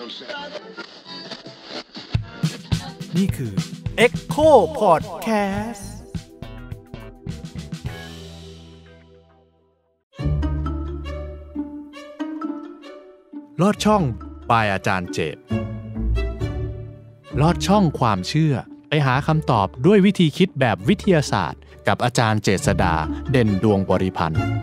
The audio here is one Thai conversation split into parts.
นี่คือ Echo Podcastลอดช่องบายอาจารย์เจตลอดช่องความเชื่อไปหาคำตอบด้วยวิธีคิดแบบวิทยาศาสตร์กับอาจารย์เจษฎาเด่นดวงบริพันธ์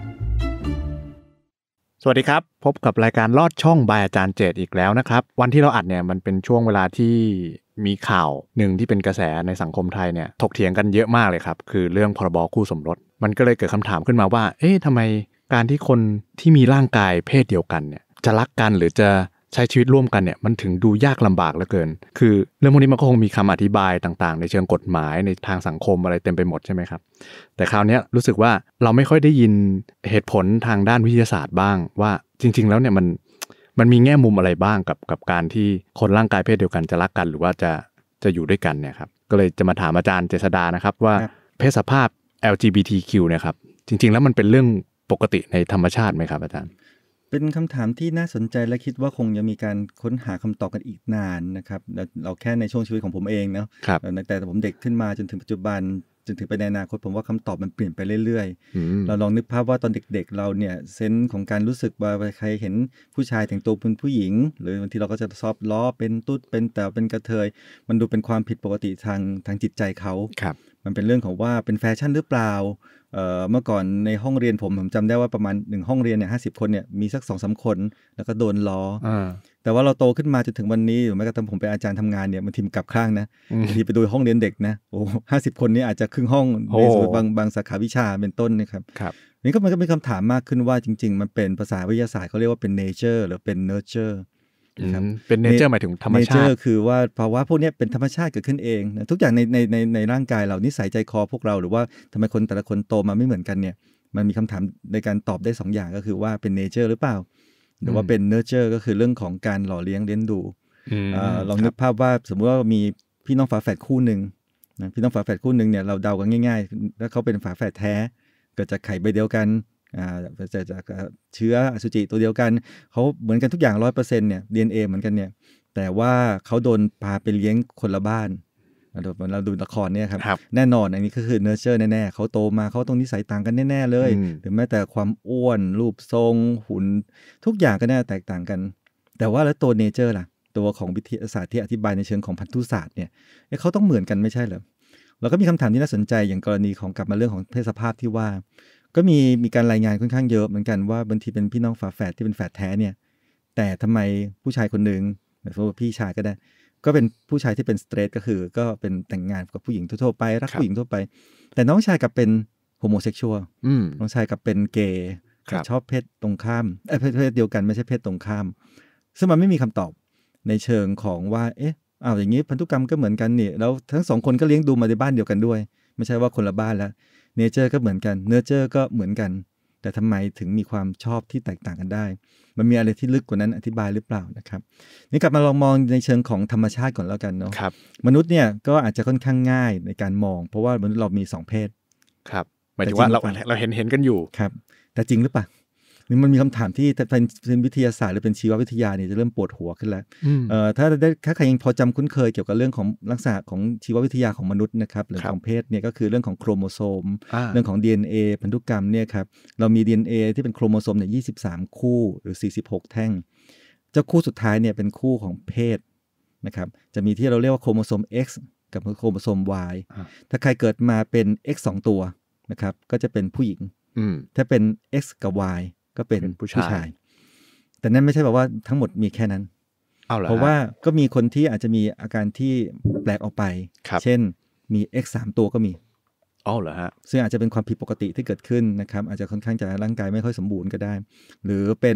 สวัสดีครับพบกับรายการลอดช่องบายอาจารย์เจตอีกแล้วนะครับวันที่เราอัดเนี่ยมันเป็นช่วงเวลาที่มีข่าวหนึ่งที่เป็นกระแสในสังคมไทยเนี่ยถกเถียงกันเยอะมากเลยครับคือเรื่องพรบคู่สมรสมันก็เลยเกิดคำถามขึ้นมาว่าทำไมการที่คนที่มีร่างกายเพศเดียวกันเนี่ยจะรักกันหรือจะใช้ชีวิตร่วมกันเนี่ยมันถึงดูยากลำบากเหลือเกินคือเรื่องพวกนี้มันก็คงมีคำอธิบายต่างๆในเชิงกฎหมายในทางสังคมอะไรเต็มไปหมดใช่ไหมครับแต่คราวนี้รู้สึกว่าเราไม่ค่อยได้ยินเหตุผลทางด้านวิทยาศาสตร์บ้างว่าจริงๆแล้วเนี่ยมันมีแง่มุมอะไรบ้างกับการที่คนร่างกายเพศเดียวกันจะรักกันหรือว่าจะอยู่ด้วยกันเนี่ยครับก็เลยจะมาถามอาจารย์เจษฎานะครับว่าเพศสภาพ LGBTQ เนี่ยครับจริงๆแล้วมันเป็นเรื่องปกติในธรรมชาติไหมครับอาจารย์เป็นคำถามที่น่าสนใจและคิดว่าคงจะมีการค้นหาคำตอบกันอีกนานนะครับเราแค่ในช่วงชีวิตของผมเองเนาะแต่ผมเด็กขึ้นมาจนถึงปัจจุบันจนถึงไปในอนาคตผมว่าคำตอบมันเปลี่ยนไปเรื่อยๆเราลองนึกภาพว่าตอนเด็กๆเราเนี่ยเซนส์ของการรู้สึกว่าใครเห็นผู้ชายแต่งตัวเป็นผู้หญิงหรือบางทีเราก็จะซอบล้อเป็นตุ๊ดเป็นแต่เป็นกระเทยมันดูเป็นความผิดปกติทางจิตใจเขามันเป็นเรื่องของว่าเป็นแฟชั่นหรือเปล่าเมื่อก่อนในห้องเรียนผมจำได้ว่าประมาณ1ห้องเรียนเนี่ย50 คนเนี่ยมีสัก 2-3 คนแล้วก็โดนล้อแต่ว่าเราโตขึ้นมาจนถึงวันนี้หรือแม้กระทั่งผมเป็นอาจารย์ทำงานเนี่ยบางทีกลับข้างนะบางทีไปดูห้องเรียนเด็กนะโอ้50 คนนี้อาจจะครึ่งห้องในส่วนบางสาขาวิชาเป็นต้นนะครับนี่ก็มันก็มีคำถามมากขึ้นว่าจริงๆมันเป็นภาษาวิทยาศาสตร์เขาเรียกว่าเป็น nature หรือเป็น nurture เป็น nature หมายถึงธรรมชาติ nature คือว่าภาวะพวกนี้เป็นธรรมชาติเกิดขึ้นเองนะทุกอย่างในร่างกายเรานิสัยใจคอพวกเราหรือว่าทำไมคนแต่ละคนโตมาไม่เหมือนกันเนี่ยมันมีคำถามในการตอบได้2 อย่างก็คือว่าเป็น nature หรือเปล่าหรือว่าเป็น nurture ก็คือเรื่องของการหล่อเลี้ยงเลี้ยงดูลองนึกภาพว่าสมมติว่ามีพี่น้องฝาแฝดคู่หนึ่งนะพี่น้องฝาแฝดคู่หนึ่งเนี่ยเราเดากันง่ายๆแล้วเขาเป็นฝาแฝดแท้เกิดจากไข่ใบเดียวกันจากเชื้ออสุจิตัวเดียวกันเขาเหมือนกันทุกอย่าง 100% เนี่ย DNA เหมือนกันเนี่ยแต่ว่าเขาโดนพาไปเลี้ยงคนละบ้านเราดูละครเนี่ยครับแน่นอนอันนี้ก็คือ nurture แน่ๆเขาโตมาเขาต้องนิสัยต่างกันแน่ๆเลยหรือแม้แต่ความอ้วนรูปทรงหุ่นทุกอย่างก็แน่แตกต่างกันแต่ว่าแล้วตัว nature ล่ะตัวของวิทยาศาสตร์ที่อธิบายในเชิงของพันธุศาสตร์เนี่ยเขาต้องเหมือนกันไม่ใช่เหรอแล้วก็มีคำถามที่น่าสนใจอย่างกรณีของกลับมาเรื่องของเพศสภาพที่ว่าก็มีการรายงานค่อนข้างเยอะเหมือนกันว่าบางทีเป็นพี่น้องฝาแฝดที่เป็นแฝดแท้เนี่ยแต่ทำไมผู้ชายคนหนึ่งหรือว่าพี่ชายก็ได้ก็เป็นผู้ชายที่เป็นสเตรทก็เป็นแต่งงานกับผู้หญิงทั่วไปรักผู้หญิงทั่วไปแต่น้องชายกับเป็นโฮโมเซ็กชวลน้องชายกับเป็นเกย์ชอบเพศตรงข้ามเพศเดียวกันไม่ใช่เพศตรงข้ามซึ่งมันไม่มีคำตอบในเชิงของว่าอย่างนี้พันธุกรรมก็เหมือนกันนี่แล้วทั้ง2 คนก็เลี้ยงดูมาในบ้านเดียวกันด้วยไม่ใช่ว่าคนละบ้านแล้วเนเจอร์ก็เหมือนกันเนอร์เจอร์ก็เหมือนกันแต่ทำไมถึงมีความชอบที่แตกต่างกันได้มันมีอะไรที่ลึกกว่านั้นอธิบายหรือเปล่านะครับนี่กลับมาลองมองในเชิงของธรรมชาติก่อนแล้วกันเนาะมนุษย์เนี่ยก็อาจจะค่อนข้างง่ายในการมองเพราะว่ามนุษย์เรามี2 เพศครับหมายถึงว่าเราเห็นกันอยู่ครับแต่จริงหรือเปล่านี่มันมีคำถามที่เป็นวิทยาศาสตร์หรือเป็นชีววิทยาเนี่ยจะเริ่มปวดหัวขึ้นแล้วถ้าใครยังพอจำคุ้นเคยเกี่ยวกับเรื่องของลักษณะของชีววิทยาของมนุษย์นะครับหรือของเพศเนี่ยก็คือเรื่องของโครโมโซมเรื่องของ DNA พันธุกรรมเนี่ยครับเรามี DNA ที่เป็นโครโมโซมเนี่ย23 คู่หรือ46 แท่งเจ้าคู่สุดท้ายเนี่ยเป็นคู่ของเพศนะครับจะมีที่เราเรียกว่าโครโมโซม X กับโครโมโซม Y ถ้าใครเกิดมาเป็น X 2 ตัวนะครับก็จะเป็นผู้หญิงถ้าเป็น X กับ Yก็เป็นผู้ชายแต่นั่นไม่ใช่แบบว่าทั้งหมดมีแค่นั้นเพราะว่าก็มีคนที่อาจจะมีอาการที่แปลกออกไปเช่นมี X 3 ตัวก็มีเหรอฮะซึ่งอาจจะเป็นความผิดปกติที่เกิดขึ้นนะครับอาจจะค่อนข้างจะร่างกายไม่ค่อยสมบูรณ์ก็ได้หรือเป็น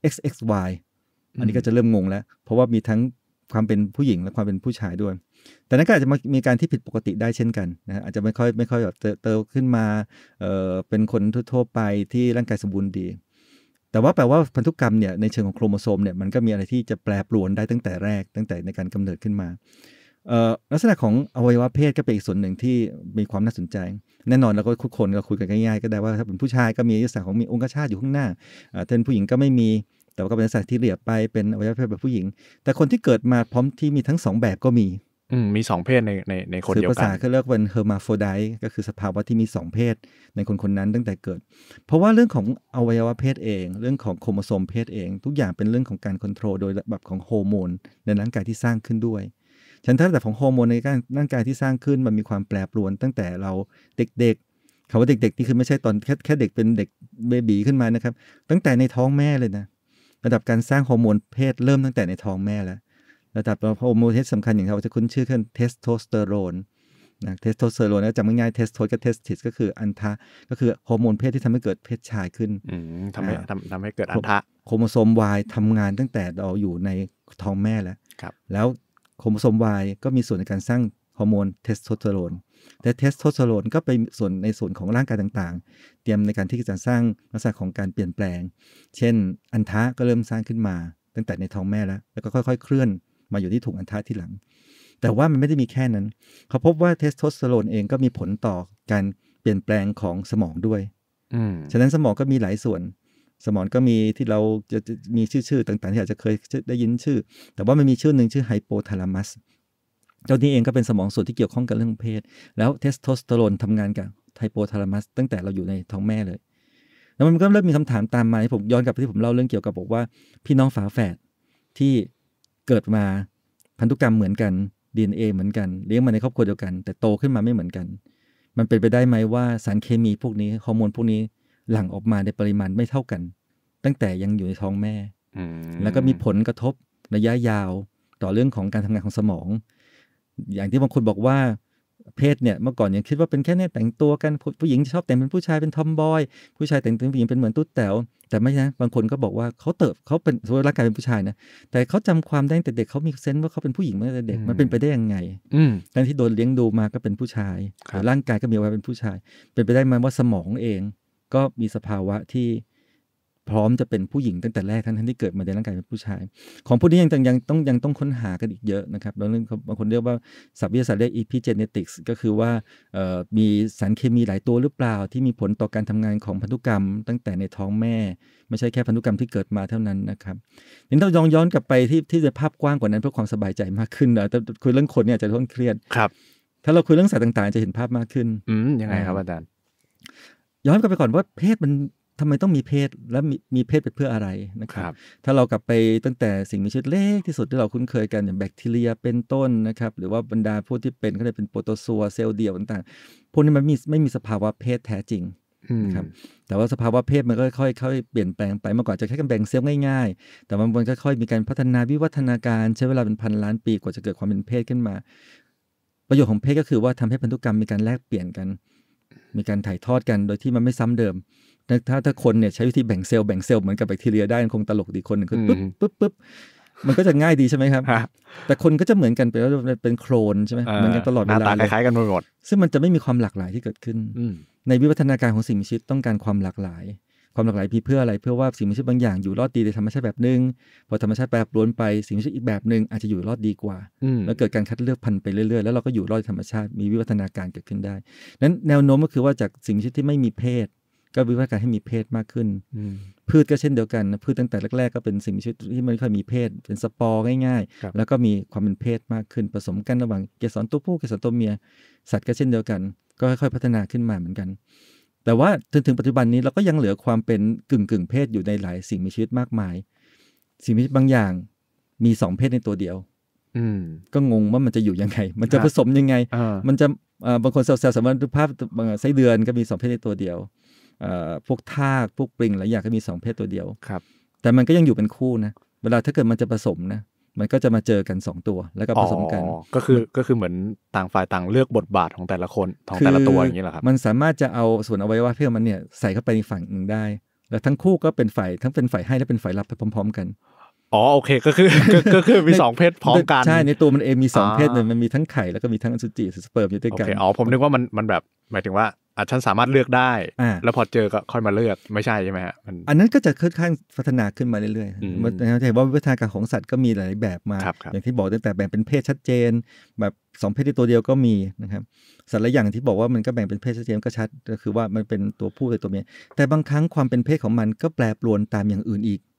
XXY อันนี้ก็จะเริ่มงงแล้วเพราะว่ามีทั้งความเป็นผู้หญิงและความเป็นผู้ชายด้วยแต่นั้นก็อาจจะมีการที่ผิดปกติได้เช่นกันนะอาจจะไม่ค่อยแบบเติบขึ้นมาเป็นคนทั่วไปที่ร่างกายสมบูรณ์ดีแต่ว่าแปลว่าพันธุกรรมเนี่ยในเชิงของโครโมโซมเนี่ยมันก็มีอะไรที่จะแปรปรวนได้ตั้งแต่แรกตั้งแต่ในการกำเนิดขึ้นมาลักษณะของอวัยวะเพศก็เป็นอีกส่วนหนึ่งที่มีความน่าสนใจแน่นอนเราก็ทุกคนเราคุยกันง่ายๆก็ได้ว่าถ้าเป็นผู้ชายก็มีลักษณะของมีองคชาตอยู่ข้างหน้าถ้าเป็นผู้หญิงก็ไม่มีแต่ว่าก็เป็นลักษณะที่เหลียบไปเป็นอวัยวะเพศแบบผู้หญิงแต่คนที่เกิดมาพร้อมที่มีทั้ง2แบบก็มีมี2เพศในคนเดียวกันภาษาเขาเรียกว่าเฮอร์มาโฟไดต์ก็คือสภาวะที่มี2เพศในคนนั้นตั้งแต่เกิดเพราะว่าเรื่องของอวัยวะเพศเองเรื่องของโครโมโซมเพศเองทุกอย่างเป็นเรื่องของการควบคุมโดยแบบของฮอร์โมนในร่างกายที่สร้างขึ้นด้วยฉะนั้นถ้าแต่ของฮอร์โมนในร่างกายที่สร้างขึ้นมันมีความแปรปรวนตั้งแต่เราเด็กๆคำว่าเด็กๆนี่คือไม่ใช่ตอนแค่เด็กเป็นเด็กเบบีขึ้นมานะครับตั้งแต่ในท้องแม่เลยนะระดับการสร้างฮอร์โมนเพศเริ่มตั้งแต่ในท้องแม่แล้วระดับฮอร์โมนเพศสำคัญอย่างเราจะคุ้นชื่อกันเทสโทสเตอโรนนะเทสโทสเตอโรนนะจำง่ายๆเทสโทสกับเทสติสก็คืออันทะก็คือฮอร์โมนเพศที่ทำให้เกิดเพศชายขึ้นทำให้เกิดอันทะโครโมโซม Y ทำงานตั้งแต่เราอยู่ในท้องแม่แล้วโครโมโซม Y ก็มีส่วนในการสร้างฮอร์โมนเทสโทสเตอโรนแต่เทสโทสเตอโรนก็ไปในส่วนของร่างกายต่างๆเตรียมในการที่จะสร้างลักษณะของการเปลี่ยนแปลงเช่นอันทะก็เริ่มสร้างขึ้นมาตั้งแต่ในท้องแม่แล้วก็ค่อยๆเคลื่อนมาอยู่ที่ถุงอันทะที่หลังแต่ว่ามันไม่ได้มีแค่นั้นเขาพบว่าเทสโทสเตอโรนเองก็มีผลต่อการเปลี่ยนแปลงของสมองด้วยฉะนั้นสมองก็มีหลายส่วนสมองก็มีที่เราจะมีชื่อต่างๆที่อาจจะเคยได้ยินชื่อแต่ว่ามันมีชื่อหนึ่งชื่อไฮโปทาลามัสเจ้านี้เองก็เป็นสมองส่วนที่เกี่ยวข้องกับเรื่องเพศแล้วเทสโทสเตอโรนทำงานกับไฮโปทาลามัสตั้งแต่เราอยู่ในท้องแม่เลยแล้วมันก็เริ่มมีคำถามตามมาผมย้อนกลับไปที่ผมเล่าเรื่องเกี่ยวกับบอกว่าพี่น้องฝาแฝดที่เกิดมาพันธุกรรมเหมือนกัน DNA เหมือนกันเลี้ยงมาในครอบครัวเดียวกันแต่โตขึ้นมาไม่เหมือนกันมันเป็นไปได้ไหมว่าสารเคมีพวกนี้ฮอร์โมนพวกนี้หลั่งออกมาในปริมาณไม่เท่ากันตั้งแต่ยังอยู่ในท้องแม่แล้วก็มีผลกระทบระยะยาวต่อเรื่องของการทำงานของสมองอย่างที่บางคนบอกว่าเพศเนี่ยเมื่อก่อนยังคิดว่าเป็นแค่เนี่ยแต่งตัวกันผู้หญิงชอบแต่งเป็นผู้ชายเป็นทอมบอยผู้ชายแต่งเป็นผู้หญิงเป็นเหมือนตุ๊ดแต๋วแต่ไม่นะบางคนก็บอกว่าเขาเป็นสมมติร่างกายเป็นผู้ชายนะแต่เขาจำความได้ตั้งแต่เด็กเขามีเซนส์ว่าเขาเป็นผู้หญิงมาตั้งแต่เด็กมันเป็นไปได้ยังไงทั้งที่โดนเลี้ยงดูมาก็เป็นผู้ชายร่างกายก็มีอวัยวะเป็นผู้ชายเป็นไปได้ไหมว่าสมองเองก็มีสภาวะที่พร้อมจะเป็นผู้หญิงตั้งแต่แรกทั้งที่เกิดมาในร่างกายเป็นผู้ชายของพวกนี้ยังต้องค้นหากันอีกเยอะนะครับบางคนเรียกว่าศัพท์วิทยาศาสตร์เรียก epigenetics ก็คือว่ามีสารเคมีหลายตัวหรือเปล่าที่มีผลต่อการทำงานของพันธุกรรมตั้งแต่ในท้องแม่ไม่ใช่แค่พันธุกรรมที่เกิดมาเท่านั้นนะครับนี่เราย้อนกลับไปที่จะภาพกว้างกว่านั้นเพื่อความสบายใจมากขึ้นแต่คุยเรื่องคนเนี่ยจะค่อนเครียดครับถ้าเราคุยเรื่องสัตว์ต่างๆจะเห็นภาพมากขึ้นยังไงครับอาจารย์ย้อนกลับไปก่อนว่าเพศมันทำไมต้องมีเพศและมีเพศไปเพื่ออะไรนะครับถ้าเรากลับไปตั้งแต่สิ่งมีชีวิตเล็กที่สุดที่เราคุ้นเคยกันอย่างแบคทีเรียเป็นต้นนะครับหรือว่าบรรดาพวกที่เป็นก็จะเป็นโปรโตซัวเซลล์เดี่ยวต่างๆพวกนี้มันไม่มีสภาวะเพศแท้จริงนะครับแต่ว่าสภาวะเพศมันก็ค่อยๆเปลี่ยนแปลงไปเมื่อก่อนจะแค่แบ่งเซลล์ง่ายๆแต่มันค่อยๆมีการพัฒนาวิวัฒนาการใช้เวลาเป็นพันล้านปีกว่าจะเกิดความเป็นเพศขึ้นมาประโยชน์ของเพศก็คือว่าทำให้พันธุกรรมมีการแลกเปลี่ยนกันมีการถ่ายทอดกันโดยที่มันไม่ซ้ำเดิมถ้าคนเนี่ยใช้วิธีแบ่งเซลล์เหมือนกับแบคทีเรียได้คงตลกดีคนหนึ่งคือปุ๊บมันก็จะง่ายดีใช่ไหมครับแต่คนก็จะเหมือนกันเป็นโคลนใช่ไหมเหมือนกันตลอดเวลาหน้าตาคล้ายๆกันหมดซึ่งมันจะไม่มีความหลากหลายที่เกิดขึ้นในวิวัฒนาการของสิ่งมีชีวิตต้องการความหลากหลายมีเพื่ออะไรเพื่อว่าสิ่งมีชีวิตบางอย่างอยู่รอดดีในธรรมชาติแบบนึงพอธรรมชาติแปรปรวนไปสิ่งมีชีวิตอีกแบบนึงอาจจะอยู่รอดดีกว่าแล้วเกิดการคัดเลือกพันธุ์ไปเรื่อยๆแล้วเราก็อยู่รอดในธรรมชาติมีวิวัฒนาการเกิดขึ้นได้นั้นแนวโน้มก็คือว่าจากสิ่งมีชีวิตที่ไม่มีเพศก็วิวัฒนาการให้มีเพศมากขึ้นพืชก็เช่นเดียวกันพืชตั้งแต่แรกๆก็เป็นสิ่งมีชีวิตที่ไม่ค่อยมีเพศเป็นสปอร์ง่ายๆแล้วก็มีความเป็นเพศมากขึ้นผสมกันระหว่างเกสรตัวผู้เกสรตัวเมียสัตว์ก็เช่นเดียวกันก็ค่อยๆพัฒนาขึ้นมาเหมือนกันแต่ว่าจนถึงปัจจุบันนี้เราก็ยังเหลือความเป็นกึ่งเพศอยู่ในหลายสิ่งมีชีวิตมากมายสิ่งมีชีวิตบางอย่างมี2เพศในตัวเดียวก็งงว่ามันจะอยู่ยังไงมันจะผสมยังไงมันจะบางคนแซวๆสมมติภาพไส้เดือนก็มี2เพศในตัวเดียวพวกทากพวกปลิงหลายอย่างก็มี2เพศตัวเดียวแต่มันก็ยังอยู่เป็นคู่นะเวลาถ้าเกิดมันจะผสมนะมันก็จะมาเจอกัน2ตัวแล้วก็ผสมกันก็คือเหมือนต่างฝ่ายต่างเลือกบทบาทของแต่ละคนของแต่ละตัวอย่างนี้เหรอครับมันสามารถจะเอาส่วนอวัยวะเพศมันเนี่ยใส่เข้าไปในฝั่งหนึ่งได้แล้วทั้งคู่ก็เป็นฝ่ายทั้งเป็นฝ่ายให้และเป็นฝ่ายรับไปพร้อมๆกันโอเคก็คือมี2เพศพร้อมกันใช่ในตัวมันเองมี2เพศเลยมันมีทั้งไข่แล้วก็มีทั้งอสุจิสเปิร์มอยู่ด้วยกันผมนึกว่ามันแบบหมายถึงว่าฉันสามารถเลือกได้แล้วพอเจอก็ค่อยมาเลือกไม่ใช่ใช่ไหมฮะอันนั้นก็จะค่อนข้างพัฒนาขึ้นมาเรื่อยๆมันจะเห็นว่าวิวัฒนาการของสัตว์ก็มีหลายแบบมาอย่างที่บอกตั้งแต่แบ่งเป็นเพศชัดเจนแบบ2เพศในตัวเดียวก็มีนะครับสัตว์หลายอย่างที่บอกว่ามันก็แบ่งเป็นเพศชัดเจนก็ชัดก็คือว่ามันเป็นตัวผู้หรือตัวเมียแต่บางครั้งความเป็นเพศของมันก็แปรปรวนตามอย่างอื่นอีก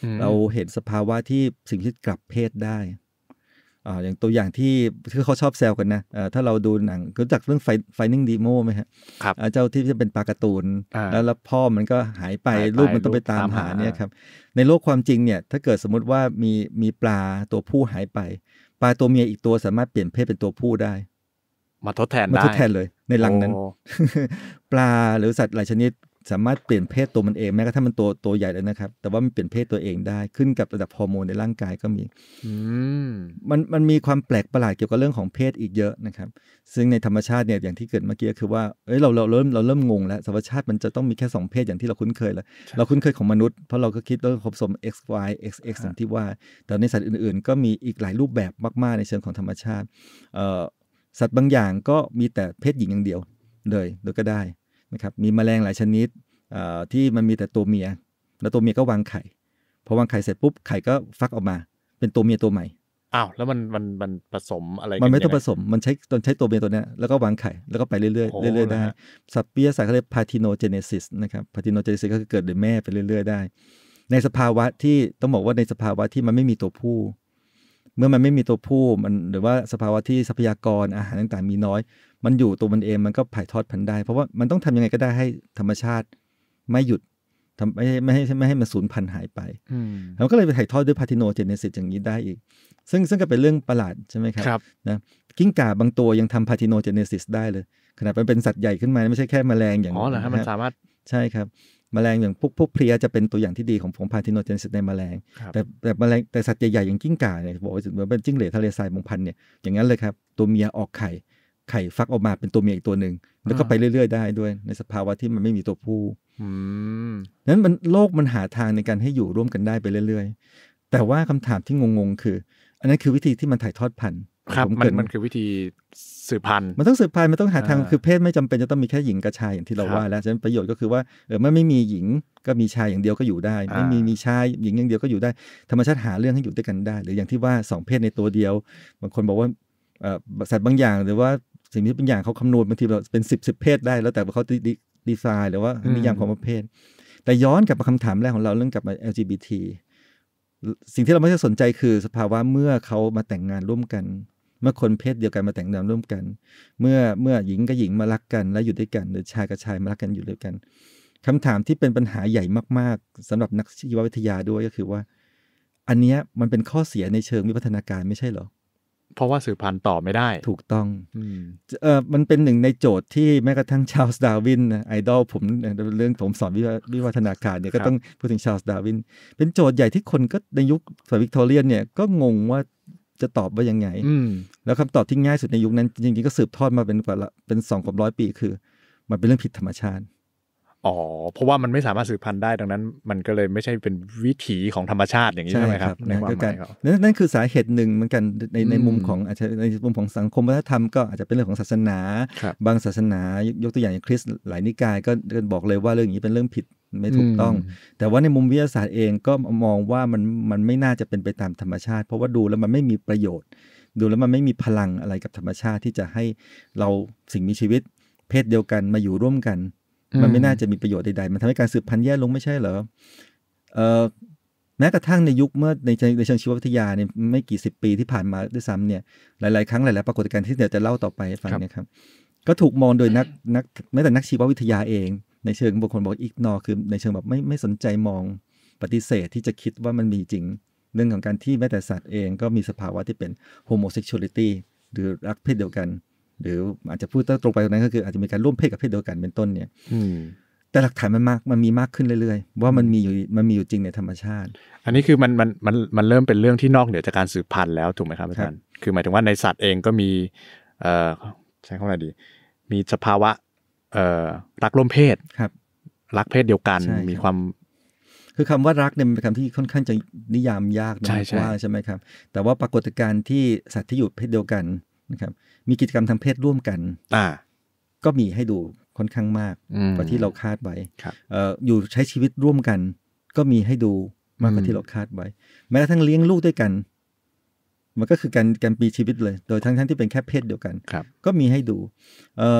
เราเห็นสภาวะที่สิ่งที่กลับเพศได้อย่างตัวอย่างที่เขาชอบแซวกันนะถ้าเราดูหนังรู้จักเรื่อง Finding Nemo ไหมฮะเจ้าที่จะเป็นปลาการ์ตูนแล้วพ่อมันก็หายไปลูกมันต้องไปตามหาเนี่ยครับในโลกความจริงเนี่ยถ้าเกิดสมมุติว่ามีปลาตัวผู้หายไปปลาตัวเมียอีกตัวสามารถเปลี่ยนเพศเป็นตัวผู้ได้มาทดแทนเลยในรังนั้น ปลาหรือสัตว์หลายชนิดสามารถเปลี่ยนเพศตัวมันเองแม้กระทั่งมันตัวใหญ่เลยนะครับแต่ว่ามันเปลี่ยนเพศตัวเองได้ขึ้นกับระดับฮอร์โมนในร่างกายก็มีมันมีความแปลกประหลาดเกี่ยวกับเรื่องของเพศอีกเยอะนะครับซึ่งในธรรมชาติเนี่ยอย่างที่เกิดเมื่อกี้คือว่าเราเริ่มงงแล้วธรรมชาติมันจะต้องมีแค่2เพศอย่างที่เราคุ้นเคยแล้วเราคุ้นเคยของมนุษย์เพราะเราก็คิดว่าผสม XY XX อย่างที่ว่าแต่ในสัตว์อื่นๆก็มีอีกหลายรูปแบบมากๆในเชิงของธรรมชาติสัตว์บางอย่างก็มีแต่เพศหญิงอย่างเดียวเลยโดยก็ได้นะครับมีแมลงหลายชนิดที่มันมีแต่ตัวเมียแล้วตัวเมียก็วางไข่พอวางไข่เสร็จปุ๊บไข่ก็ฟักออกมาเป็นตัวเมียตัวใหม่แล้วมันผสมอะไรมันไม่ต้องผสมมันใช้ตัวเมียตัวนี้แล้วก็วางไข่แล้วก็ไปเรื่อยๆได้สัตว์วิทยาศาสตร์เขาเรียก parthenogenesis นะครับ parthenogenesis ก็คือเกิดโดยแม่ไปเรื่อยๆได้ในสภาวะที่ต้องบอกว่าในสภาวะที่มันไม่มีตัวผู้เมื่อมันไม่มีตัวผู้มันหรือว่าสภาวะที่ทรัพยากรอาหารต่างๆมีน้อยมันอยู่ตัวมันเองมันก็ถ่ายทอดพันธุ์ได้เพราะว่ามันต้องทำยังไงก็ได้ให้ธรรมชาติไม่หยุดไม่ให้มันสูญพันธุ์หายไปแล้วก็เลยไปถ่ายทอดด้วยพาร์ทิโนเจเนซิสอย่างนี้ได้อีกซึ่งก็เป็นเรื่องประหลาดใช่ไหมครับนะกิ้งก่าบางตัวยังทำพาร์ทิโนเจเนซิสได้เลยขนาดมันเป็นสัตว์ใหญ่ขึ้นมาไม่ใช่แค่แมลงอย่างเหรอฮะมันสามารถใช่ครับแมลงอย่างพวกเพลียจะเป็นตัวอย่างที่ดีของพาร์ทิโนเจเนซิสในแมลงแต่แมลงแต่สัตว์ใหญ่ๆอย่างกิ้งก่าเนี่ยบอกว่าเหมือนเป็นจิ้งเหลนทะเลทรายบางพันเนี่ยอย่างนั้นเลยครับตัวเมียออกไข่ฟักออกมาเป็นตัวเมียอีกตัวหนึ่งแล้วก็ไปเรื่อยๆได้ด้วยในสภาวะที่มันไม่มีตัวผู้นั้นโลกมันหาทางในการให้อยู่ร่วมกันได้ไปเรื่อยๆแต่ว่าคำถามที่งงๆคืออันนั้นคือวิธีที่มันถ่ายทอดพันธุ์ครับมันคือวิธีสืบพันธุ์มันต้องสืบพันธุ์มันต้องหาทางคือเพศไม่จำเป็นจะต้องมีแค่หญิงกับชายอย่างที่เราว่าแล้วฉะนั้นประโยชน์ก็คือว่ามันไม่มีหญิงก็มีชายอย่างเดียวก็อยู่ได้ไม่มีชายหญิงอย่างเดียวก็อยู่ได้ธรรมชาติหาเรื่องให้อยู่ด้วยกันได้หรืออย่างที่ว่า2เพศในตัวเดียวบางคนบอกว่าสัตว์บางอย่างหรือว่าสิ่งที่เป็นอย่างเขาคำนวณบางทีเราเป็น10เพศได้แล้วแต่ว่าเขาดีไซน์หรือว่านิยามของประเภทแต่ย้อนกลับมาคำถามแรกของเราเรื่องกลับมา LGBT สิ่งที่เราไม่ได้สนใจคือสภาวะเมื่อเขามาแต่งงานร่วมกันเมื่อคนเพศเดียวกันมาแต่งงานร่วมกันเมื่อหญิงกับหญิงมารักกันและอยู่ด้วยกันหรือชายกับชายมารักกันอยู่ด้วยกันคำถามที่เป็นปัญหาใหญ่มากๆสำหรับนักชีววิทยาด้วยก็คือว่าอันนี้มันเป็นข้อเสียในเชิงวิวัฒนาการไม่ใช่เหรอเพราะว่าสืบพันธุ์ต่อไม่ได้ถูกต้องมันเป็นหนึ่งในโจทย์ที่แม้กระทั่งชาร์ลส์ดาร์วินไอดอลผมเรื่องผมสอนวิวัฒนาการเนี่ยก็ต้องพูดถึงชาร์ลส์ดาร์วินเป็นโจทย์ใหญ่ที่คนก็ในยุคสมัยวิกตอเรียนเนี่ยก็งงว่าจะตอบว่ายังไงแล้วคำตอบที่ง่ายสุดในยุคนั้นจริงๆก็สืบทอดมาเป็น200 ปีคือมันเป็นเรื่องผิดธรรมชาติเพราะว่ามันไม่สามารถสืบพันธุ์ได้ดังนั้นมันก็เลยไม่ใช่เป็นวิถีของธรรมชาติอย่างนี้ใช่ไหมครับในความหมายนั่นคือสาเหตุหนึ่งเหมือนกันในมุมของอาจจะในมุมของสังคมวัฒนธรรมก็อาจจะเป็นเรื่องของศาสนาบางศาสนายกตัวอย่างคริสต์หลายนิกายก็บอกเลยว่าเรื่องนี้เป็นเรื่องผิดไม่ถูกต้องแต่ว่าในมุมวิทยาศาสตร์เองก็มองว่ามันไม่น่าจะเป็นไปตามธรรมชาติเพราะว่าดูแล้วมันไม่มีประโยชน์ดูแล้วมันไม่มีพลังอะไรกับธรรมชาติที่จะให้เราสิ่งมีชีวิตเพศเดียวกันมาอยู่ร่วมกันมันไม่น่าจะมีประโยชน์ใดๆมันทำให้การสืบพันธุ์แย่ลงไม่ใช่เหรอแม้กระทั่งในยุคเมื่อในเชิงชีววิทยาเนี่ยไม่กี่10 ปีที่ผ่านมาด้วยซ้ำเนี่ยหลายๆครั้งหลายๆปรากฏการณ์ที่เดี๋ยวจะเล่าต่อไปให้ฟังเนี่ยครับก็ถูกมองโดยนักแม้แต่นักชีววิทยาเองในเชิงบางคนบอกอิกนอคือในเชิงแบบไม่สนใจมองปฏิเสธที่จะคิดว่ามันมีจริงเรื่องของการที่แม้แต่สัตว์เองก็มีสภาวะที่เป็น homosexuality หรือรักเพศเดียวกันหรืออาจจะพูดตรงไปตรงนั้นก็คืออาจจะมีการร่วมเพศกับเพศเดียวกันเป็นต้นเนี่ยแต่หลักฐานมันมีมากขึ้นเรื่อยๆว่ามันมีอยู่จริงในธรรมชาติอันนี้คือมันเริ่มเป็นเรื่องที่นอกเหนือจากการสืบพันธุ์แล้วถูกไหมครับอาจารย์คือหมายถึงว่าในสัตว์เองก็มีใช้คำว่าอะไรดีมีสภาวะรักร่วมเพศรักเพศเดียวกันมีความคือคำว่ารักเนี่ยเป็นคำที่ค่อนข้างจะนิยามยากนะว่าใช่ไหมครับแต่ว่าปรากฏการณ์ที่สัตว์ที่อยู่เพศเดียวกันนะครับมีกิจกรรมทางเพศร่วมกันก็มีให้ดูค่อนข้างมากกว่าที่เราคาดไว้อยู่ใช้ชีวิตร่วมกันก็มีให้ดูมากกว่าที่เราคาดไว้แม้กระทั่งเลี้ยงลูกด้วยกันมันก็คือการมีชีวิตเลยโดยทั้งที่เป็นแค่เพศเดียวกันก็มีให้ดู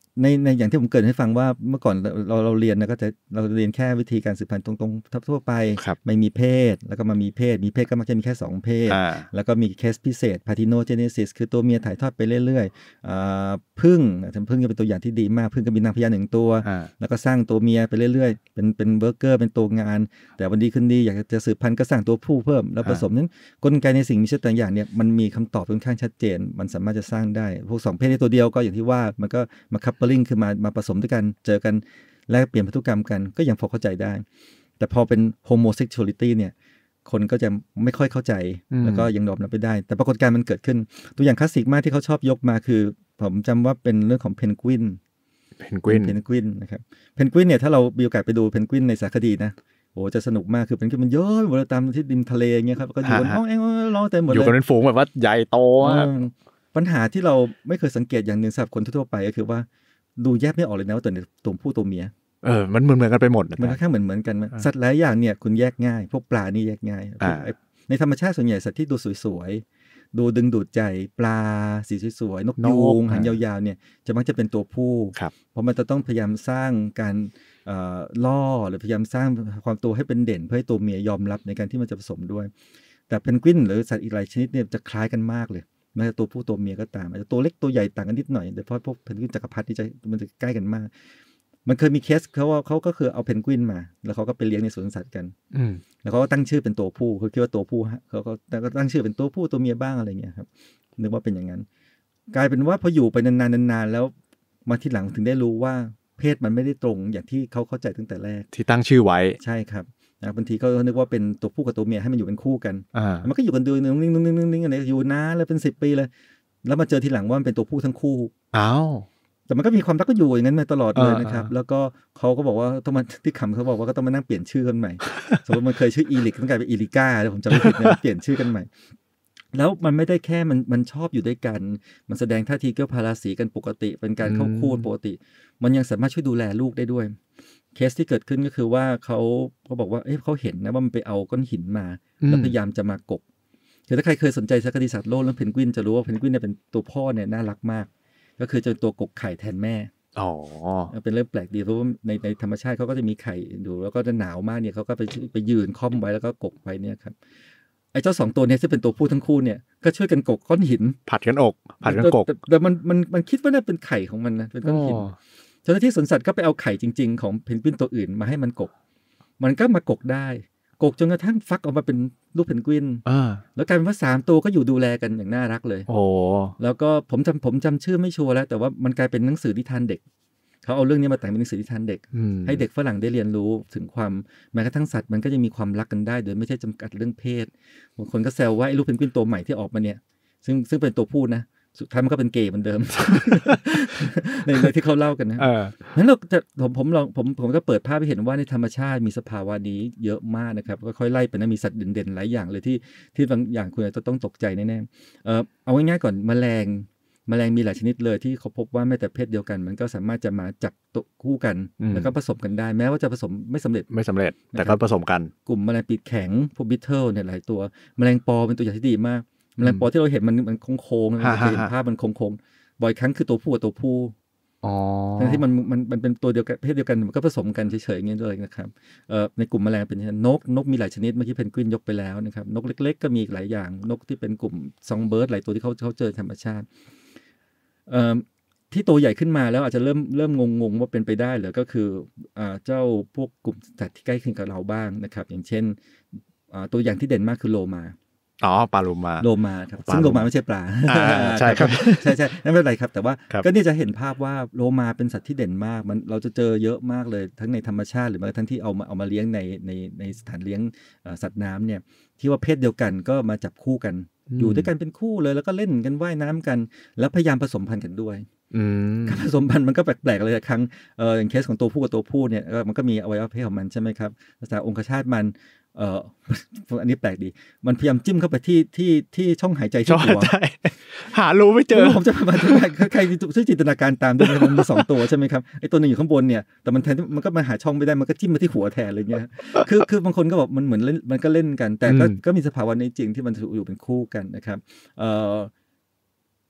ในอย่างที่ผมเกริ่นให้ฟังว่าเมื่อก่อนเราเรียนนะก็จะเราเรียนแค่วิธีการสืบพันธุ์ตรงๆทั่วไปไม่มีเพศแล้วก็มามีเพศก็มักจะมีแค่2เพศแล้วก็มีเคสพิเศษ Parthenogenesis คือตัวเมียถ่ายทอดไปเรื่อยๆผึ้งก็เป็นตัวอย่างที่ดีมากผึ้งก็มีนางพญา1ตัวแล้วก็สร้างตัวเมียไปเรื่อยๆเป็นเวิร์กเกอร์เป็นตัวงานแต่วันดีขึ้นดีอยากจะสืบพันธุ์ก็สร้างตัวผู้เพิ่มแล้วผสมนั้นกลไกในสิ่งมีชีวิตต่างอย่างเนี่ยมันมีคำตอบค่อนข้างชัดเจนมันสามารถจะสร้างได้พวก2เพศในตัวเดียวก็อย่างที่ว่ามันก็มาคัพเปอร์ลิงคือมาผสมด้วยกันเจอกันแลกเปลี่ยนพันธุกรรมกันก็ยังพอเข้าใจได้แต่พอเป็น homosexuality เนี่ยคนก็จะไม่ค่อยเข้าใจแล้วก็ยังยอมรับไม่ได้แต่ปรากฏการณ์มันเกิดขึ้นตัวอย่างคลาสสิกมากที่เขาชอบยกมาคือผมจำว่าเป็นเรื่องของเพนกวินนะครับเพนกวินเนี่ยถ้าเรามีโอกาสไปดูเพนกวินในสารคดีนะโอ้จะสนุกมากคือเพนกวินมันเยอะหมดเลยตามที่ริมทะเลเงี้ยครับก็อยู่กันห้องร้องเต็มหมดเลยอยู่กันเป็นฝูงแบบว่าใหญ่โตมากปัญหาที่เราไม่เคยสังเกตอย่างหนึ่งสำหรับคนทั่วไปก็คือว่าดูแยกไม่ออกเลยนะว่าตัวผู้ตัวเมียมันเหมือนกันไปหมดมันแค่เหมือนกันสัตว์หลายอย่างเนี่ยคุณแยกง่ายพวกปลานี่แยกง่ายในธรรมชาติส่วนใหญ่สัตว์ที่ดูสวยๆดูดึงดูดใจปลาสีสวยๆนกยูงหางยาวๆเนี่ยจะมักจะเป็นตัวผู้เพราะมันจะต้องพยายามสร้างการล่อหรือพยายามสร้างความตัวให้เป็นเด่นเพื่อให้ตัวเมียยอมรับในการที่มันจะผสมด้วยแต่เพนกวินหรือสัตว์อีกหลายชนิดเนี่ยจะคล้ายกันมากเลยแม้แต่ตัวผู้ตัวเมียก็ตามอาจจะตัวเล็กตัวใหญ่ต่างกันนิดหน่อยแต่เพราะพวกเพนกวินจักรพรรดิมันจะใกล้กันมากมันเคยมีเคสเขาก็คือเอาเพนกวินมาแล้วเขาก็ไปเลี้ยงในสวนสัตว์กันแล้วเขาก็ตั้งชื่อเป็นตัวผู้เขาคิดว่าตัวผู้เขาก็ตั้งชื่อเป็นตัวผู้ตัวเมียบ้างอะไรเงี้ยครับนึกว่าเป็นอย่างนั้นกลายเป็นว่าพออยู่ไปนานๆแล้วมาทีหลังถึงได้รู้ว่าเพศมันไม่ได้ตรงอย่างที่เขาเข้าใจตั้งแต่แรกที่ตั้งชื่อไว้ใช่ครับบางทีก็นึกว่าเป็นตัวผู้กับตัวเมียให้มันอยู่เป็นคู่กันมันก็อยู่กันดูนิ่งๆอะไรอยู่นานเลยเป็น10 ปีเลยแล้วมาเจอทีหลังว่ามันเป็นตัวผู้ทั้งคู่แต่มันก็มีความรักก็อยู่อย่างนั้นมาตลอดเลยนะครับแล้วก็เขาก็บอกว่าต้องมาที่คำเขาบอกว่าก็ต้องมานั่งเปลี่ยนชื่อกันใหม่สมมติมันเคยชื่ออีลิกต้องกลายเป็นอีลิก้าแล้วผมจำไม่ผิดนะเปลี่ยนชื่อกันใหม่แล้วมันไม่ได้แค่มันชอบอยู่ด้วยกันมันแสดงท่าทีเกี่ยวพาราสีกันปกติเป็นการเข้าคู่ปกติมันยังสามารถช่วยดูแลลูกได้ด้วยเคสที่เกิดขึ้นก็คือว่าเขาบอกว่าเขาเห็นนะว่ามันไปเอาก้อนหินมาแล้วพยายามจะมากบคือถ้าใครเคยสนใจสารคดีสัตว์โลกเรื่องเพนกวินจะรู้ว่าเพนกวินเนี่ยเป็นตัวพ่อเนี่ยน่ารักมากก็คือจะตัวกกไข่แทนแม่เป็นเรื่องแปลกดีเพราะว่าในธรรมชาติเขาก็จะมีไข่อยู่แล้วก็จะหนาวมากเนี่ยเขาก็ไปยืนค่อมไว้แล้วก็กกไว้เนี่ยครับไอ้เจ้า2ตัวนี้ที่เป็นตัวผู้ทั้งคู่เนี่ยก็ช่วยกันกกก้อนหินผัดกันกแต่มันคิดว่าน่าเป็นไข่ของมันนะเป็นก้อนหินเจ้าหน้าที่สวนสัตว์ก็ไปเอาไข่จริงๆของเพนกวินตัวอื่นมาให้มันกกมันก็มากกได้กกจนกระทั่งฟักออกมาเป็นลูกเพนกวินแล้วกลายเป็นว่า3ตัวก็อยู่ดูแลกันอย่างน่ารักเลยแล้วก็ผมจำชื่อไม่ชัวร์แล้วแต่ว่ามันกลายเป็นหนังสือนิทานเด็กเขาเอาเรื่องนี้มาแต่งเป็นหนังสือนิทานเด็กให้เด็กฝรั่งได้เรียนรู้ถึงความแม้กระทั่งสัตว์มันก็จะมีความรักกันได้โดยไม่ใช่จำกัดเรื่องเพศบางคนก็แซวว่าไอ้ลูกเพนกวินตัวใหม่ที่ออกมาเนี่ยซึ่งเป็นตัวผู้นะสุดท้ายมันก็เป็นเกย์เหมือนเดิม ในที่เขาเล่ากันนะงั้นผมก็เปิดภาพให้เห็นว่าในธรรมชาติมีสภาวะนี้เยอะมากนะครับก็ค่อยไล่ไปนะมีสัตว์เด่นๆหลายอย่างเลยที่บางอย่างคุณอาจจะต้องตกใจแน่ๆเอาง่ายๆก่อนแมลงมีหลายชนิดเลยที่เขาพบว่าแม้แต่เพศเดียวกันมันก็สามารถจะมาจับตัวคู่กันแล้วก็ผสมกันได้แม้ว่าจะผสมไม่สำเร็จแต่ก็ผสมกันกลุ่มแมลงปีกแข็งพวกบิทเทิลเนี่ยหลายตัวแมลงปอเป็นตัวอย่างที่ดีมากแมลงปอที่เราเห็นมันโค้งๆเราจะเห็นภาพมันโค้งๆบ่อยครั้งคือตัวผู้กับตัวผู้ทั้งที่มันเป็นตัวเดียวกันเพศเดียวกันมันก็ผสมกันเฉยๆอย่างนี้เลยนะครับในกลุ่มแมลงเป็นนกมีหลายชนิดเมื่อกี้เพนกวินยกไปแล้วนะครับนกเล็กๆก็มีหลายอย่างนกที่เป็นกลุ่มซองเบิร์ดหลายตัวที่เขาเจอธรรมชาติที่ตัวใหญ่ขึ้นมาแล้วอาจจะเริ่มงงว่าเป็นไปได้หรือก็คือเจ้าพวกกลุ่มสัตว์ที่ใกล้เคียงกับเราบ้างนะครับอย่างเช่นตัวอย่างที่เด่นมากคือโลมาปลาโลมาครับซึ่งโลมาไม่ใช่ปลาใช่ครับใช่ไม่เป็นไรครับแต่ว่าก็นี่จะเห็นภาพว่าโลมาเป็นสัตว์ที่เด่นมากมันเราจะเจอเยอะมากเลยทั้งในธรรมชาติหรือแม้กระทั่งที่เอามาเลี้ยงในสถานเลี้ยงสัตว์น้ำเนี่ยที่ว่าเพศเดียวกันก็มาจับคู่กันอยู่ด้วยกันเป็นคู่เลยแล้วก็เล่นกันว่ายน้ำกันแล้วพยายามผสมพันธุ์กันด้วยการผสมพันธุ์มันก็แปลกๆเลยครั้งอย่างเคสของตัวผู้กับตัวผู้เนี่ยมันก็มีอวัยวะเพศของมันใช่ไหมครับลักษณะองคชาตมันอันนี้แปลกดีมันพยายามจิ้มเข้าไปที่ช่องหายใจที่หัวหารู้ไม่เจอผมจะมาใครช่วยจินตนาการตามด้วยมันมี2ตัวใช่ไหมครับไอ้ตัวนึงอยู่ข้างบนเนี่ยแต่มันแทนมันก็มาหาช่องไม่ได้มันก็จิ้มมาที่หัวแทนอะไรเงี้ยคือบางคนก็บอกมันเหมือนมันก็เล่นกันแต่ก็มีสภาวะในจริงที่มันอยู่เป็นคู่กันนะครับแกะ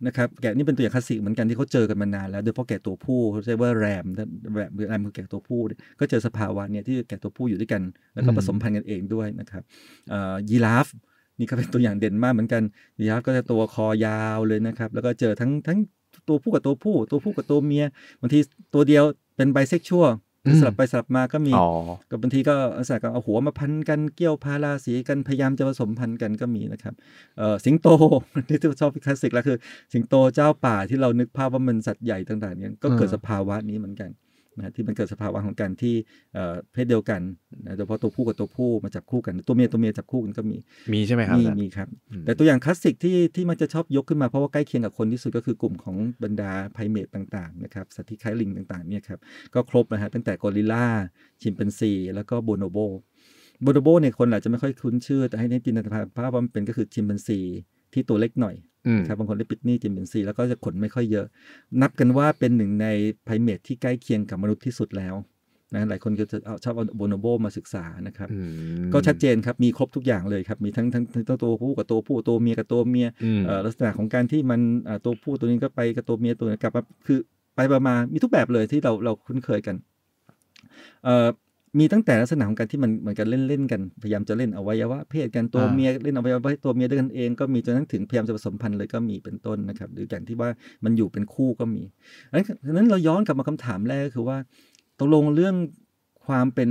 นะครับแกะนี่เป็นตัวอย่างคลาสสิกเหมือนกันที่เขาเจอกันมานานแล้วโดยเฉพาะแกะตัวผู้เขาเรียกว่าแรมคือแกะตัวผู้ก็เจอสภาวะเนี่ยที่แกะตัวผู้อยู่ด้วยกันแล้วก็ผสมพันธุ์กันเองด้วยนะครับยีราฟนี่ก็เป็นตัวอย่างเด่นมากเหมือนกันยีราฟก็จะตัวคอยาวเลยนะครับแล้วก็เจอทั้งตัวผู้กับตัวผู้กับตัวเมียบางทีตัวเดียวเป็นไบเซ็กชวลสลับไปสลับมาก็มีกับบางทีก็ลักษณะเอาหัวมาพันกันเกี่ยวพาราสีกันพยายามจะผสมพันธุ์กันก็มีนะครับสิงโตที่ชอบคลาสสิกแล้วคือสิงโตเจ้าป่าที่เรานึกภาพว่ามันสัตว์ใหญ่ต่างๆเนี่ยก็เกิดสภาวะนี้เหมือนกันนะที่มันเกิดสภาวะของการที่เพศเดียวกันนะโดยเฉพาะตัวผู้กับตัวผู้มาจับคู่กันตัวเมียจับคู่กันก็มีใช่ไหมครับมีครับแต่ตัวอย่างคลาสสิกที่มันจะชอบยกขึ้นมาเพราะว่าใกล้เคียงกับคนที่สุดก็คือกลุ่มของบรรดาไพรเมตต่างๆนะครับสัตว์ที่คล้ายลิงต่างๆเนี่ยครับก็ครบนะฮะตั้งแต่กอริลลาชิมแปนซีแล้วก็โบโนโบเนี่ยคนอาจจะไม่ค่อยคุ้นชื่อแต่ให้จินตนาการภาพว่ามันเป็นก็คือชิมแปนซีที่ตัวเล็กหน่อยครับบางคนเรียกปิทนี่ชิมแปนซีแล้วก็จะขนไม่ค่อยเยอะนับกันว่าเป็นหนึ่งในไพรเมตที่ใกล้เคียงกับมนุษย์ที่สุดแล้วนะหลายคนก็จะชอบเอาโบโนโบมาศึกษานะครับก็ชัดเจนครับมีครบทุกอย่างเลยครับมีทั้งตัวผู้กับตัวผู้ตัวเมียกับตัวเมียลักษณะของการที่มันตัวผู้ตัวนี้ก็ไปกับตัวเมียตัวนี้กลับมาคือไปมามีทุกแบบเลยที่เราคุ้นเคยกันมีตั้งแต่ลักษณะของการที่มันเหมือนกันเล่นกันพยายามจะเล่นอวัยวะเพศกันตัวเมียเล่นอวัยวะเพศตัวเมียด้วยกันเองก็มีจนถึงพยายามจะผสมพันธุ์เลยก็มีเป็นต้นนะครับหรืออย่างที่ว่ามันอยู่เป็นคู่ก็มีดังนั้นเราย้อนกลับมาคำถามแรกก็คือว่าตกลงเรื่องความเป็น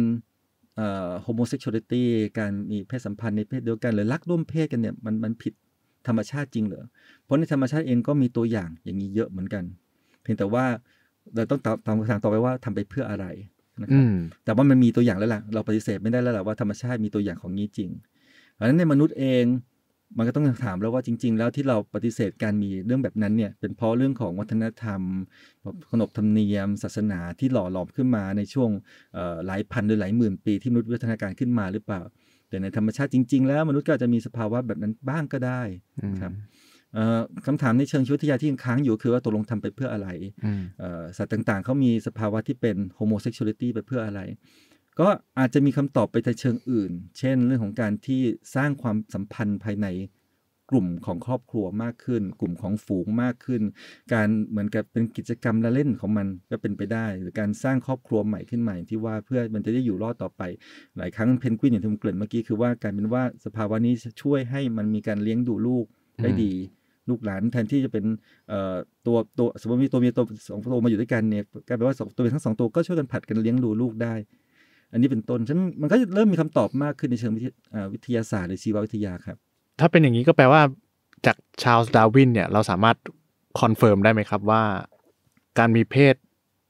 homosexuality การมีเพศสัมพันธ์ในเพศเดียวกันหรือรักร่วมเพศกันเนี่ยมันผิดธรรมชาติจริงเหรอเพราะในธรรมชาติเองก็มีตัวอย่างอย่างนี้เยอะเหมือนกันเพียงแต่ว่าเราต้องตามคำถามต่อไปว่าทำไปเพื่ออะไรนะครับแต่ว่ามันมีตัวอย่างแล้วล่ะเราปฏิเสธไม่ได้แล้วล่ะว่าธรรมชาติมีตัวอย่างของนี้จริงเพราะฉะนั้นในมนุษย์เองมันก็ต้องถามแล้วว่าจริงๆแล้วที่เราปฏิเสธการมีเรื่องแบบนั้นเนี่ยเป็นเพราะเรื่องของวัฒนธรรมขนบธรรมเนียมศาสนาที่หล่อหลอมขึ้นมาในช่วงหลายพันหรือหลายหมื่นปีที่มนุษย์วิวัฒนาการขึ้นมาหรือเปล่าแต่ในธรรมชาติจริงๆแล้วมนุษย์ก็จะมีสภาวะแบบนั้นบ้างก็ได้ครับคำถามในเชิงชีววิทยาที่ยังค้างอยู่คือว่าตกลงทำไปเพื่ออะไรสัตว์ต่างๆเขามีสภาวะที่เป็น homosexuality ไปเพื่ออะไรก็อาจจะมีคำตอบไปในเชิงอื่นเช่นเรื่องของการที่สร้างความสัมพันธ์ภายในกลุ่มของครอบครัวมากขึ้นกลุ่มของฝูงมากขึ้นการเหมือนกับเป็นกิจกรรมละเล่นของมันก็เป็นไปได้หรือการสร้างครอบครัวใหม่ขึ้นใหม่ที่ว่าเพื่อมันจะได้อยู่รอดต่อไปหลายครั้งเพนกวินอย่างที่ผมเกริ่นเมื่อกี้คือว่าการเป็นว่าสภาวะนี้ช่วยให้มันมีการเลี้ยงดูลูกได้ดีลูกหลานแทนที่จะเป็นตัวสมมติมีตัวเมียตัวสองตัวมาอยู่ด้วยกันเนี่ยกลายเป็นว่าตัวทั้งสองตัวก็ช่วยกันผลัดกันเลี้ยงดูลูกได้อันนี้เป็นต้นฉะนั้นมันก็เริ่มมีคำตอบมากขึ้นในเชิงวิทยาศาสตร์หรือชีววิทยาครับถ้าเป็นอย่างนี้ก็แปลว่าจากชาร์ลส์ดาร์วินเนี่ยเราสามารถคอนเฟิร์มได้ไหมครับว่าการมีเพศ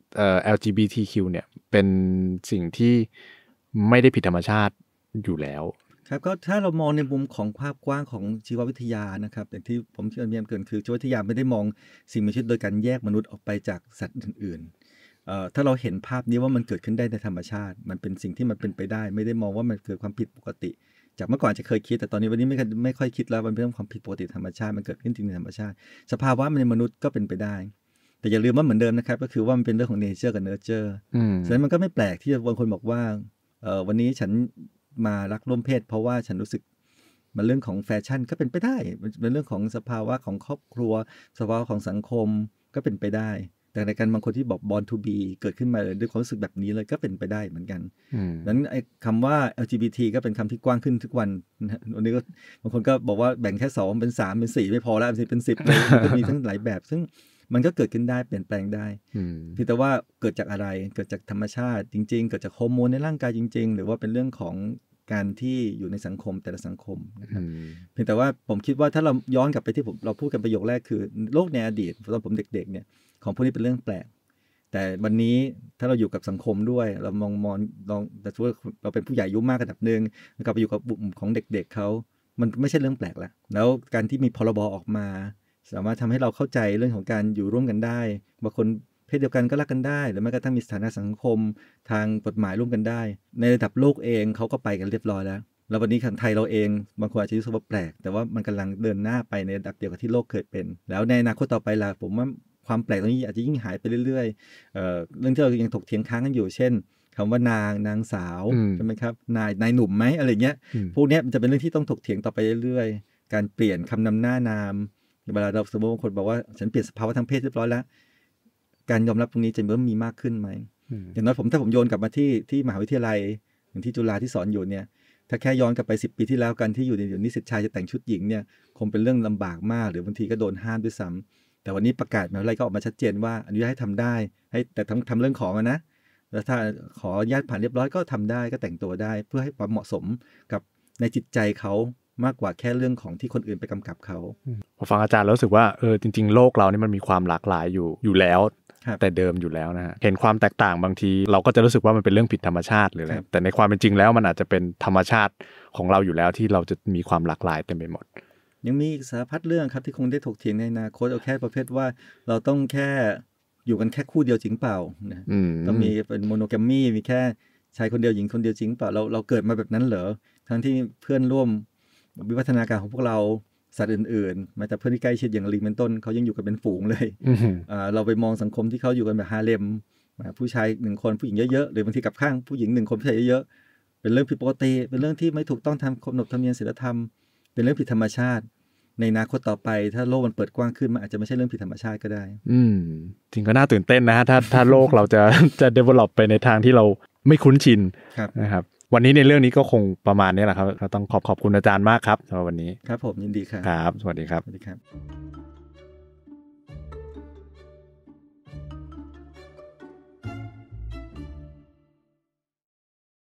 LGBTQ เนี่ยเป็นสิ่งที่ไม่ได้ผิดธรรมชาติอยู่แล้วครับก็ถ้าเรามองในมุมของภาพกว้างของชีววิทยานะครับอย่างที่ผมเรียนเกินคือชีววิทยาไม่ได้มองสิ่งมีชีวิตโดยการแยกมนุษย์ออกไปจากสัตว์อื่นๆถ้าเราเห็นภาพนี้ว่ามันเกิดขึ้นได้ในธรรมชาติมันเป็นสิ่งที่มันเป็นไปได้ไม่ได้มองว่ามันเกิดความผิดปกติจากเมื่อก่อนจะเคยคิดแต่ตอนนี้วันนี้ไม่ค่อยคิดแล้วมันเป็นเรื่องความผิดปกติธรรมชาติมันเกิดขึ้นจริงในธรรมชาติสภาวะในมนุษย์ก็เป็นไปได้แต่อย่าลืมว่าเหมือนเดิมนะครับก็คือว่ามันเป็นเรื่องของ nature กับ nurture ฉะนั้นมันก็ไม่แปลกที่บางคนบอกว่าวันนี้ฉันมารักร่วมเพศเพราะว่าฉันรู้สึกมันเรื่องของแฟชั่นก็เป็นไปได้เป็นเรื่องของสภาวะของครอบครัวสภาวะของสังคมก็เป็นไปได้แต่ในการบางคนที่บอก born to be เกิดขึ้นมาเลยด้วยความรู้สึกแบบนี้เลยก็เป็นไปได้เหมือนกันดังนั้นไอ้คำว่า LGBT ก็เป็นคำที่กว้างขึ้นทุกวันวันนี้ก็บางคนก็บอกว่าแบ่งแค่2เป็น3เป็น4ไม่พอแล้วเป็น10เลยก็มีทั้งหลายแบบซึ่งมันก็เกิดขึ้นได้เปลี่ยนแปลงได้เพียงแต่ว่าเกิดจากอะไรเกิดจากธรรมชาติจริงๆเกิดจากฮอร์โมนในร่างกายจริงๆหรือว่าเป็นเรื่องของการที่อยู่ในสังคมแต่ละสังคมนะครับเพียงแต่ว่าผมคิดว่าถ้าเราย้อนกลับไปที่เราพูดกันประโยคแรกคือโลกในอดีตตอนผมเด็กๆเนี่ยของพวกนี้เป็นเรื่องแปลกแต่วันนี้ถ้าเราอยู่กับสังคมด้วยเรามองแต่ถ้าเราเป็นผู้ใหญ่อายุมากระดับนึงแล้วกลับไปอยู่กับกลุ่มของเด็กๆเขามันไม่ใช่เรื่องแปลกแล้วการที่มีพรบออกมาสามารถทำให้เราเข้าใจเรื่องของการอยู่ร่วมกันได้บางคนเพศเดียวกันก็รักกันได้หรือแม้กระทั่งมีสถานะสังคมทางกฎหมายร่วมกันได้ในระดับโลกเองเขาก็ไปกันเรียบร้อยแล้ววันนี้ของไทยเราเองบางคนอาจจะรู้สึกว่าแปลกแต่ว่ามันกำลังเดินหน้าไปในระดับเดียวกับที่โลกเคยเป็นแล้วในอนาคตต่อไปล่ะผมว่าความแปลกตรงนี้อาจจะยิ่งหายไปเรื่อยๆเรื่องที่เรายังถกเถียงค้างกันอยู่เช่นคำว่านางสาวใช่ไหมครับนายหนุ่มไหมอะไรเงี้ยพวกนี้มันจะเป็นเรื่องที่ต้องถกเถียงต่อไปเรื่อยๆการเปลี่ยนคำนำหน้านามเวลาเราสมมติบางคนบอกว่าฉันเปลี่ยนสภาวะทางเพศเรียบร้อยแล้วการยอมรับตรงนี้จะเริ่มมีมากขึ้นไหมอย่างน้อยถ้าผมโยนกลับมาที่มหาวิทยาลัยอย่างที่จุฬาที่สอนอยู่เนี่ยถ้าแค่ย้อนกลับไป10 ปีที่แล้วกันที่อยู่ในนิสิตชายจะแต่งชุดหญิงเนี่ยคงเป็นเรื่องลำบากมากหรือบางทีก็โดนห้ามด้วยซ้ำแต่วันนี้ประกาศมหาวิทยาลัยก็ออกมาชัดเจนว่าอนุญาตให้ทำได้ให้แต่ทำเรื่องของนะแล้วถ้าขออนุญาตผ่านเรียบร้อยก็ทำได้ก็แต่งตัวได้เพื่อให้ความเหมาะสมกับในจิตใจเขามากกว่าแค่เรื่องของที่คนอื่นไปกำกับเขาพอฟังอาจารย์แล้วรู้สึกว่าจริงๆโลกเรานี่มันมีความหลากหลายอยู่แล้วแต่เดิมอยู่แล้วนะฮะเห็นความแตกต่างบางทีเราก็จะรู้สึกว่ามันเป็นเรื่องผิดธรรมชาติหรืออะไรแต่ในความเป็นจริงแล้วมันอาจจะเป็นธรรมชาติของเราอยู่แล้วที่เราจะมีความหลากหลายเต็มไปหมดยังมีสารพัดเรื่องครับที่คงได้ถกเถียงในอนาคตเอาแค่ประเภทว่าเราต้องแค่อยู่กันแค่คู่เดียวจริงเปล่าต้องมีเป็นโมโนแกมมี่มีแค่ชายคนเดียวหญิงคนเดียวจริงเปล่าเราเกิดมาแบบนั้นเหรอทั้งที่เพื่อนร่วมวิวัฒนาการของพวกเราสัตว์อื่นๆแม้แต่เพื่อนที่ใกล้ชิดอย่างลิงเป็นต้นเขายังอยู่กันเป็นฝูงเลยเราไปมองสังคมที่เขาอยู่กันแบบฮาเลมผู้ชาย1 คนผู้หญิงเยอะๆหรือบางทีกับข้างผู้หญิง1 คนผู้ชายเยอะๆเป็นเรื่องผิดปกติเป็นเรื่องที่ไม่ถูกต้องทำขนบธรรมเนียมศีลธรรมเป็นเรื่องผิดธรรมชาติในอนาคตต่อไปถ้าโลกมันเปิดกว้างขึ้นมันอาจจะไม่ใช่เรื่องผิดธรรมชาติก็ได้จริงก็น่าตื่นเต้นนะฮะถ้าโลกเราจะ develop ไปในทางที่เราไม่คุ้นชินนะครับวันนี้ในเรื่องนี้ก็คงประมาณนี้แหละครับเราต้องขอบคุณอาจารย์มากครับสำหรับวันนี้ครับผมยินดีครับครับสวัสดีครับสวัสดีครับ